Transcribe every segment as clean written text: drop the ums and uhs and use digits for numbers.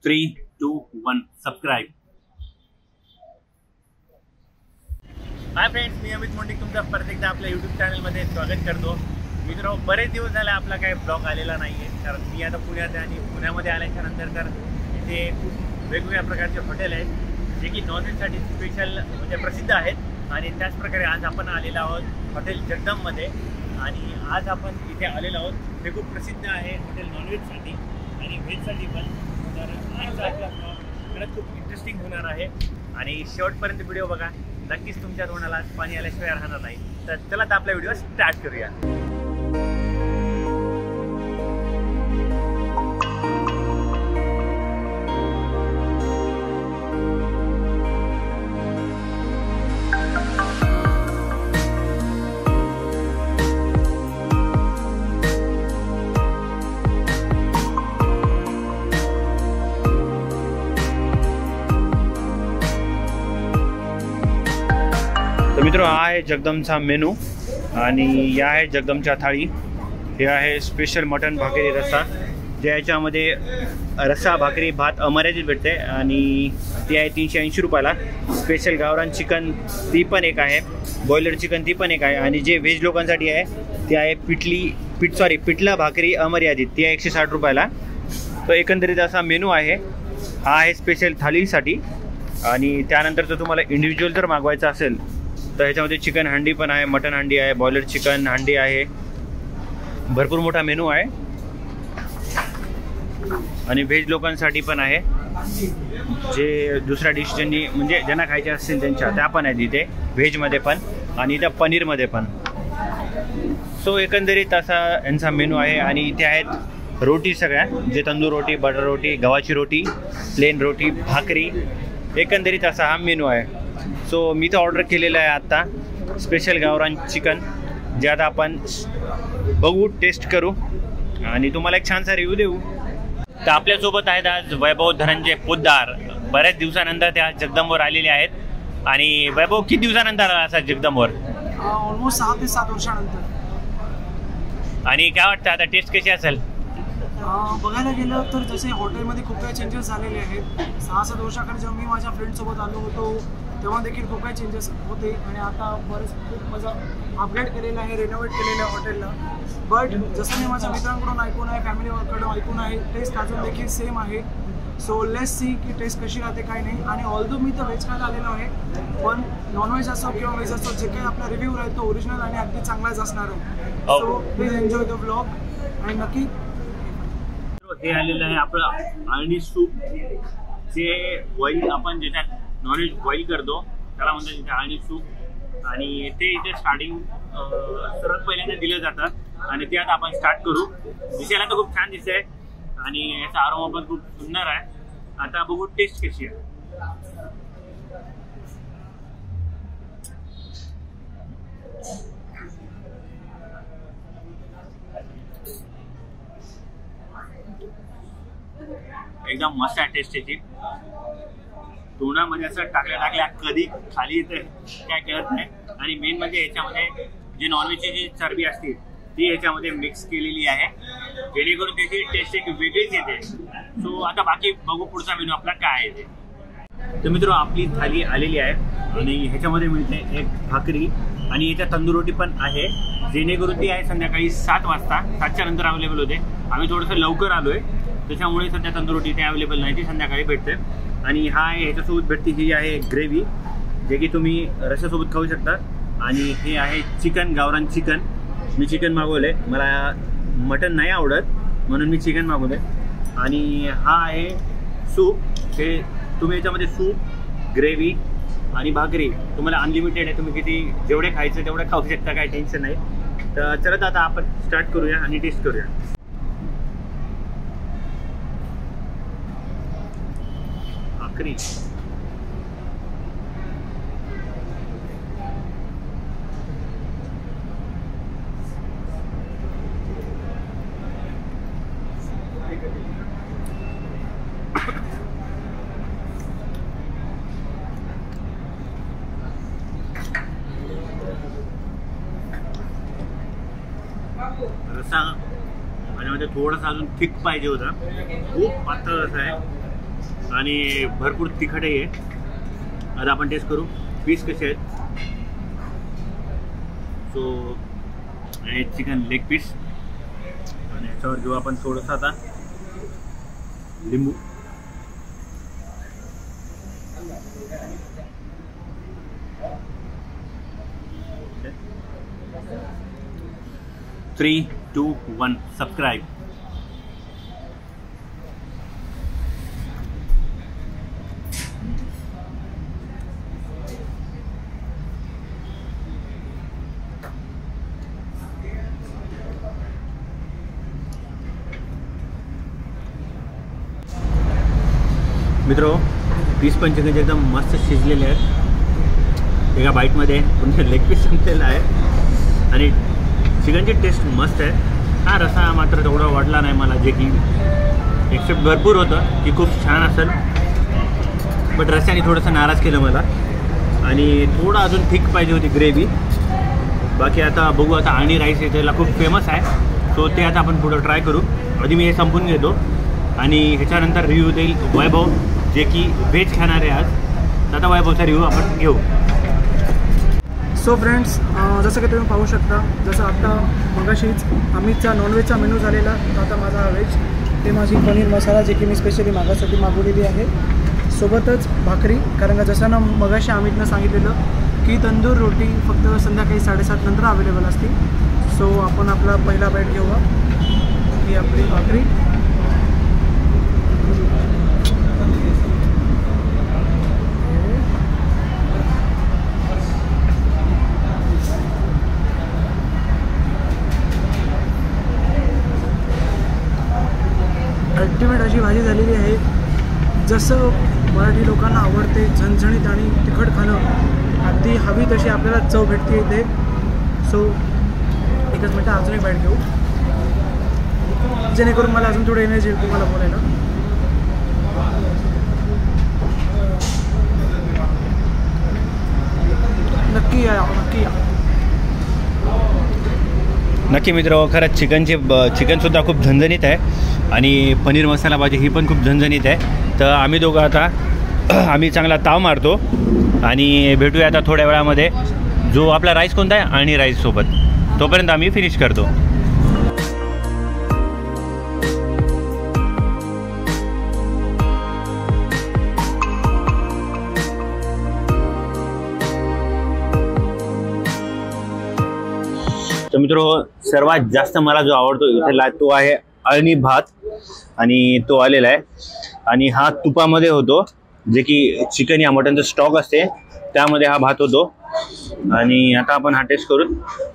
3, 2, 1 subscribe. Hi friends, मी अमित मोंडिक तुमचं परत एकदा आपल्या यूट्यूब चॅनलमध्ये स्वागत करतो. मित्रांनो, बरेच दिवस झाले आपला काही ब्लॉग आलेला नाही आहे, कारण मी आता पुण्यात आहे आणि पुण्यामध्ये आल्याच्या नंतर तर इथे खूप वेगवेगळ्या प्रकारचे हॉटेल आहेत जे की नॉनव्हेजसाठी स्पेशल म्हणजे प्रसिद्ध आहेत. आणि त्याचप्रकारे आज आपण आलेलो आहोत हॉटेल जगदममध्ये. आणि आज आपण इथे आलेलो आहोत, हे खूप प्रसिद्ध आहे हॉटेल नॉनव्हेजसाठी आणि व्हेजसाठी पण. तर आजचा आपला ब्लॉग खरंच खूप इंटरेस्टिंग होणार आहे आणि शेवटपर्यंत व्हिडिओ बघा, नक्कीच तुमच्या तोंडाला पाणी आल्याशिवाय राहणार नाही. तर चला आता आपला व्हिडिओ स्टार्ट करूया. मित्रों, हा आहे जगदमचा मेनू आणि या आहे जगदमच्या थाळी. हे आहे स्पेशल मटन भाकरी रस्सा, ज्याच्यामध्ये रस्सा भाकरी भात अमर्यादित भेटते आणि ती आहे 380 रुपयाला. स्पेशल गावरान चिकन ती पण एक आहे, बॉयलर चिकन ती पण एक आहे. आणि जे व्हेज लोकांसाठी आहे ती आहे पिठला भाकरी अमर्यादित, ती आहे 160 रुपयाला. तो एकंदरीत असा मेनू आहे. हा आहे स्पेशल थाळीसाठी. आणि त्यानंतर जर तुम्हाला इंडिव्हिज्युअल जर मागवायचं असेल तर ह्याच्यामध्ये चिकन हंडी पण आहे, मटन हंडी आहे, बॉयलर चिकन हंडी आहे. भरपूर मोठा मेनू आहे. आणि व्हेज लोकांसाठी पण आहे, जे दुसऱ्या डिश ज्यांना खायचे असतील त्यांच्या त्या पण आहेत इथे व्हेजमध्ये पण आणि इथं पनीरमध्ये पण. सो एकंदरीत असा यांचा मेनू आहे. आणि इथे आहेत रोटी सगळ्या, जे तंदूर रोटी, बटर रोटी, गव्हाची रोटी, प्लेन रोटी, भाकरी. एकंदरीत असा हा मेनू आहे. सो मी तर ऑर्डर केलेलं आहे आत्ता स्पेशल गावरान चिकन, जे आता आपण बघू, टेस्ट करू आणि तुम्हाला एक छानसा रिव्ह्यू देऊ. तर आपल्यासोबत आहेत आज वैभव धनंजय पोद्दार. बऱ्याच दिवसानंतर ते आज जगदमवर आलेले आहेत. आणि वैभव, किती दिवसानंतर आला असा जगदमवर? ऑलमोस्ट 6 ते 7 वर्षानंतर. आणि काय वाटतं आता टेस्ट कशी असेल? बघायला गेलं तर जसे हॉटेलमध्ये खूप काही चेंजेस झालेले आहेत. 6-7 वर्षाकडे जेव्हा मी माझ्या फ्रेंडसोबत आलो होतो तेव्हा देखील खूप काही चेंजेस होते आणि आता बरेच खूप माझा अपग्रेड केलेलं आहे, रेनोव्हेट केलेलं आहे हॉटेलला. बट जसं मी माझ्या मित्रांकडून ऐकून आहे, फॅमिलीकडून ऐकून आहे, टेस्ट अजून देखील सेम आहे. सो लेट्स सी की टेस्ट कशी राहते काय नाही. आणि ऑल्दो मी तर व्हेज खायला आलेलो आहे, पण नॉनव्हेज असो किंवा व्हेज असो, जे काही आपला रिव्ह्यू आहे तो ओरिजिनल आणि अगदी चांगलाच असणार आहे. So please enjoy the blog. आणि नक्की हे आलेलं आहे आपलं अळणी सूप, जे बॉईल आपण ज्याच्यात नॉनव्हेज बॉईल करतो त्याला म्हणतात इथे अळणी सूप. आणि ते इथे स्टार्टिंग सर्वात पहिल्यांदा दिलं जातं आणि ते आता आपण स्टार्ट करू. दिसायला तर खूप छान दिसतंय आणि याचा आरोमा पण खूप सुंदर आहे. आता बघू टेस्ट कशी आहे. एकदम मस्त आहे टेस्ट याची. तोंडामध्ये असं टाकल्या कधी खाली येते काय कळत नाही. आणि मेन म्हणजे याच्यामध्ये जे नॉनव्हेजची जी चरबी असते ती याच्यामध्ये मिक्स केलेली आहे, जेणेकरून त्याची टेस्ट एक वेगळीच येते. सो आता बाकी बघू पुढचा मेनू आपला काय आहे ते. तर मित्रांनो, आपली थाली आलेली आहे आणि ह्याच्यामध्ये मिळते एक भाकरी आणि याच्या तंदूर रोटी पण आहे, जेणेकरून ती आहे संध्याकाळी 7 वाजता. 7च्या नंतर अवेलेबल होते. आम्ही थोडंसं लवकर आलोय त्याच्यामुळे सध्या तंदूर रोटी ते अवेलेबल नाही, ती संध्याकाळी भेटते. आणि हा आहे ह्याच्यासोबत भेटते, ही आहे ग्रेव्ही, जे की तुम्ही रश्श्यासोबत खाऊ शकता. आणि हे आहे चिकन, गावरान चिकन. मी चिकन मागवलंय, मला मटन नाही आवडत म्हणून मी चिकन मागवलंय. आणि हा आहे सूप, हे तुम्ही याच्यामध्ये सूप, ग्रेव्ही आणि भाकरी तुम्हाला अनलिमिटेड आहे. तुम्ही किती जेवढे खायचं तेवढे खाऊ शकता, काही टेन्शन नाही. तर चला आता आपण स्टार्ट करूया आणि टेस्ट करूया. भाकरी रस्सा आणि मध्ये थोडासा अजून थिक पाहिजे होता, खूप पातळ रस्सा आहे. आणि भरपूर तिखटही आहे. आता आपण टेस्ट करू पीस कसे आहेत. सो हे चिकन लेग पीस आणि याच्यावर घेऊ आपण थोडंसं आता लिंबू. Three two one subscribe. मित्रो पीस पण चिकनचे एकदम मस्त शिजलेले आहेत. एका बाईटमध्ये पुन्हा लेग पीस संपलेला आहे आणि चिकनची टेस्ट मस्त आहे. हा रसा मात्र तेवढा वाटला नाही मला, जे की एक्सेप्ट भरपूर होतं की खूप छान असेल, बट रस्त्याने थोडंसं नाराज केलं मला आणि थोडं अजून थिक पाहिजे होती ग्रेव्ही. बाकी आता बघू. आता आणि राईस याच्याला खूप फेमस आहे, सो ते आता आपण पुढं ट्राय करू. आधी मी हे संपून घेतो आणि ह्याच्यानंतर रिव्ह्यू देईल वैभव, जे की व्हेज खाणार आहे आज. आता वैभवचा रिव्ह्यू आपण घेऊ. सो फ्रेंड्स, जसं की तुम्ही पाहू शकता, जसं आता मगाशीच अमितचा नॉनव्हेजचा मेनू झालेला, तर आता माझा व्हेज, ते माझी पनीर मसाला जे की मी स्पेशली मागासाठी मागवलेली आहे, सोबतच भाकरी. कारण का जसं ना मगाशी अमितनं सांगितलेलं की तंदूर रोटी फक्त संध्याकाळी 7:30 नंतर अवेलेबल असते. सो आपण आपला पहिला बाईट घेऊया. ही आपली भाकरी. अल्टिमेट अशी भाजी झालेली आहे. जसं मराठी लोकांना आवडते झणझणीत आणि तिखट खाणं, अगदी हवी तशी आपल्याला चव भेटते इथे. सो एकच मिनटं अजून एक बाईट घेऊ, जेणेकरून मला अजून थोडी एनर्जी येईल तुम्हाला बोलायला. नक्की या, नक्की या. नक्की मित्र, खरंच चिकनसुद्धा खूप झणझणीत आहे आणि पनीर मसाला भाजी ही पण खूप झणझणीत आहे. तर आम्ही दोघं आता आम्ही चांगला ताव मारतो आणि भेटूया आता थोड्या वेळामध्ये. जो आपला राईस कोणता आहे आणि राईससोबत, तोपर्यंत आम्ही फिनिश करतो. तर मित्र, सर्वात जास्त मला जो आवडतो इथला तो आहे अळणी भात आणि तो आलेला आहे आणि हा तुपामध्ये होतो, जे की चिकन या मटनचं स्टॉक असते त्यामध्ये हा भात होतो. आणि आता आपण हा टेस्ट करू.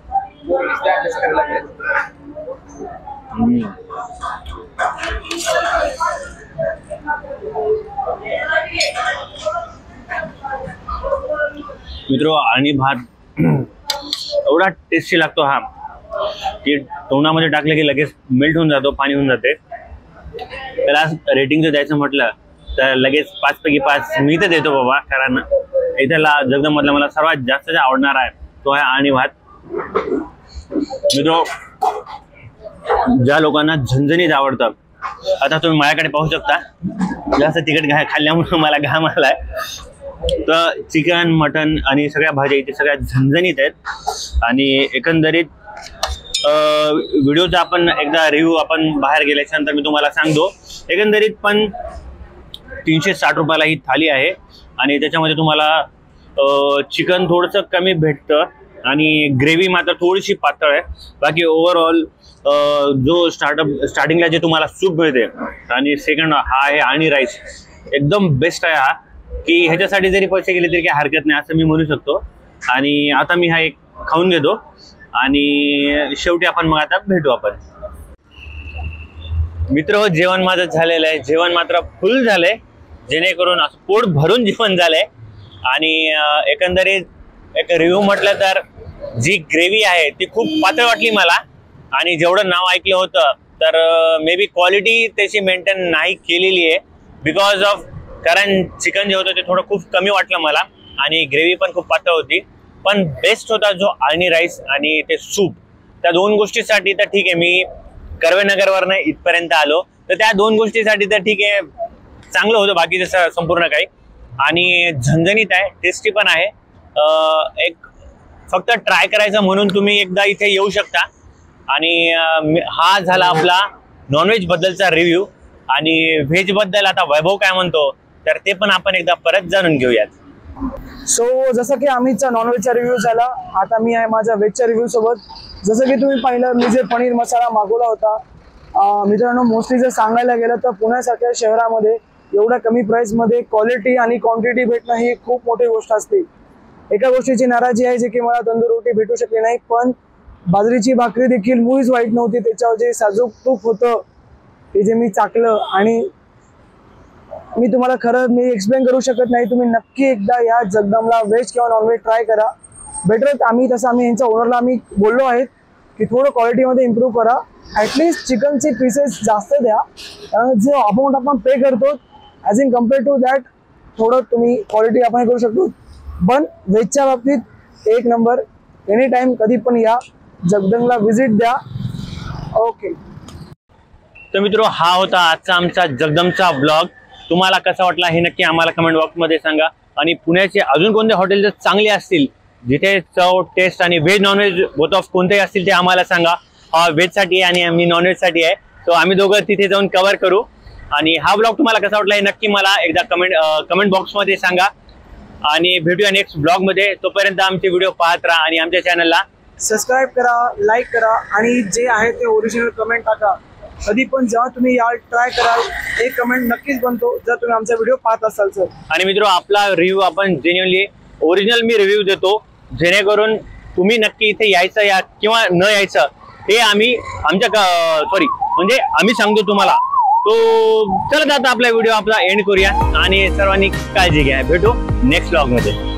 मित्र, अळणी भात एवढा टेस्टी लागतो हा की तोंडामध्ये टाकलं की लगेच मेल्ट होऊन जातो, पाणी होऊन जाते. त्याला रेटिंग जर द्यायचं म्हटलं तर लगेच 5 पैकी 5 मी तर देतो बाबा. कारण इथला जगदंबमधला मला सर्वात जास्त जे आवडणार आहे तो आहे अळणी भात. मित्र, ज्या लोकांना झणझणीत आवडतं, आता तुम्ही माझ्याकडे पाहू शकता, जास्त तिखट खाल्ल्यामुळे मला घाम आलाय. तर चिकन, मटन आणि सगळ्या भाज्या इथे सगळ्या झणझणीत आहेत. आणि एकंदरीत व्हिडिओचा आपण एकदा रिव्ह्यू आपण बाहेर गेल्याच्या नंतर मी तुम्हाला सांगतो. एकंदरीत पण 360 रुपयाला ही थाली आहे आणि त्याच्यामध्ये तुम्हाला चिकन थोडंसं कमी भेटतं आणि ग्रेव्ही मात्र थोडीशी पातळ आहे. बाकी ओव्हरऑल जो स्टार्टिंगला जे तुम्हाला सूप मिळते आणि सेकंड हा आहे आणि राईस, एकदम बेस्ट आहे हा, की ह्याच्यासाठी जरी पैसे गेले तरी काही हरकत नाही असं मी म्हणू शकतो. आणि आता मी हा एक खाऊन घेतो आणि शेवटी आपण मग आता भेटू आपण. मित्र, जेवण माझं झालेलं आहे. जेवण मात्र फुल झालंय, जेणेकरून असं पोट भरून जेवण झालंय. आणि एकंदरीत एक रिव्ह्यू म्हटलं तर जी ग्रेव्ही आहे ती खूप पातळ वाटली मला. आणि जेवढं नाव ऐकलं होतं तर मे बी क्वालिटी त्याची मेंटेन नाही केलेली आहे बिकॉज ऑफ, कारण चिकन जे होतं ते थोडं खूप कमी वाटलं मला आणि ग्रेव्ही पण खूप पातळ होती. पण बेस्ट होता जो अळणी राईस आणि ते सूप. त्या दोन गोष्टीसाठी तर ठीक आहे, मी कर्वेनगरवरनं इथपर्यंत आलो तर त्या दोन गोष्टीसाठी तर ठीक आहे, चांगलं होतं बाकीचं संपूर्ण काही, आणि झणझणीत आहे, टेस्टी पण आहे. एक फक्त ट्राय करायचं म्हणून तुम्ही एकदा इथे येऊ शकता. आणि हा झाला आपला नॉनव्हेज बद्दलचा रिव्ह्यू. आणि व्हेज बद्दल आता वैभव काय म्हणतो तर ते पण आपण एकदा परत जाणून घेऊयात. सो जसं की आम्हीचा नॉनव्हेजचा रिव्ह्यू झाला, आता मी आहे माझ्या व्हेजच्या रिव्ह्यू सोबत. जसं की तुम्ही पाहिलं, मी जे पनीर मसाला मागवला होता, मित्रांनो मोस्टली जर सांगायला गेलं तर पुण्यासारख्या शहरामध्ये एवढ्या कमी प्राईसमध्ये क्वालिटी आणि क्वांटिटी भेटणं ही खूप मोठी गोष्ट असते. एका गोष्टीची नाराजी आहे, जे की मला तंदूर रोटी भेटू शकली नाही, पण बाजरीची भाकरी देखील मुळीच वाईट नव्हती. त्याच्यावर जे साजूक तूप होतं ते जे मी चाकलं, आणि मी तुम्हाला खरं मी एक्सप्लेन करू शकत नाही. तुम्ही नक्की एकदा या जगदमला व्हेज किंवा नॉनव्हेज ट्राय करा. बेटर आम्ही यांच्या ओनरला आम्ही बोललो आहेत की थोडं क्वालिटीमध्ये इम्प्रूव्ह करा. ॲटलिस्ट चिकनचे पीसेस जास्त द्या, कारण जे अमाऊंट आपण पे करतो as in compare to that थोडं तुम्ही क्वालिटी आपण करू शकतो. पण व्हेजच्या बाबतीत एक नंबर. एनी टाइम कधी पण या जगदंगला व्हिजिट द्या. ओके. तर मित्रो, हा होता आजचा आमचा जगदमचा ब्लॉग. तुम्हाला कसा वाटला हे नक्की आम्हाला कमेंट बॉक्समध्ये सांगा. आणि पुण्याचे अजून कोणते हॉटेल जर चांगले असतील जिथे चव टेस्ट आणि व्हेज नॉनव्हेज बोथ ऑफ कोणतेही असतील ते आम्हाला सांगा. हा व्हेजसाठी आहे आणि मी नॉनव्हेजसाठी आहे. सो आम्ही दोघं तिथे जाऊन कव्हर करू. आणि हा ब्लॉग तुम्हाला कसा वाटला हे नक्की मला एकदा कमेंट बॉक्समध्ये सांगा. आणि भेटूया नेक्स्ट ब्लॉगमध्ये. तोपर्यंत आमचे व्हिडिओ पाहत राहा आणि आमच्या चॅनलला सबस्क्राईब करा, लाईक करा, आणि जे आहे ते ओरिजिनल कमेंट टाका. कधी पण जेव्हा तुम्ही यार ट्राय कराल एक कमेंट नक्कीच बनतो जर तुम्ही आमचा व्हिडिओ पाहत असाल तर. आणि मित्रो, आपला रिव्ह्यू आपण जेन्युअनली ओरिजिनल मी रिव्ह्यू देतो, जेणेकरून तुम्ही नक्की इथे यायचं या किंवा न यायचं हे आम्ही म्हणजे आम्ही सांगतो तुम्हाला. तो चला आता आपला व्हिडिओ आपला एंड करूया आणि सर्वांनी काळजी घ्या. भेटू नेक्स्ट ब्लॉग मध्ये.